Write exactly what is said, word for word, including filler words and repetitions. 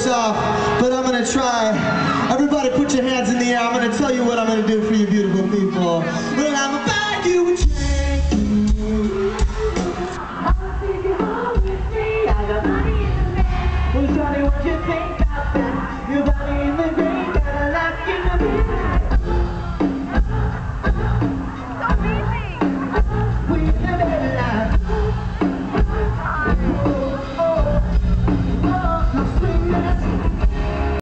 off, but I'm gonna try. Everybody put your hands in the air. I'm gonna tell you what I'm gonna do for you beautiful